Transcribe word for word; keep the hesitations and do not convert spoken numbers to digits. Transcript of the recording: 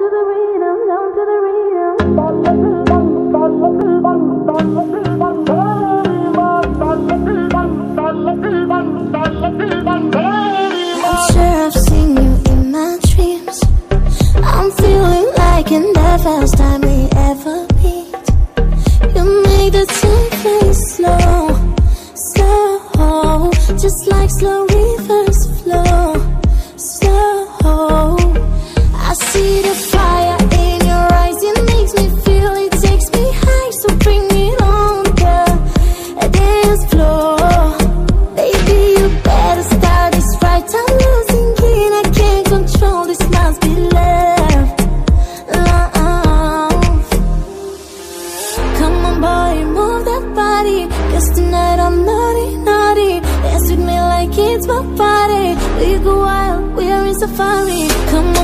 the rhythm, down to the rhythm. I'm sure I've seen you in my dreams. I'm feeling like in the first time we ever meet. You make the time fly slow, slow, just like slow rivers flow, slow. I see the fire in your eyes, it makes me feel, it takes me high, so bring it on, girl, a dance floor. Baby, you better start this right, I'm losing it, I can't control, this must be love, love. Come on boy, move that body, cause tonight I'm naughty, naughty. Dance with me like it's my party, we go wild, we are in safari. Come on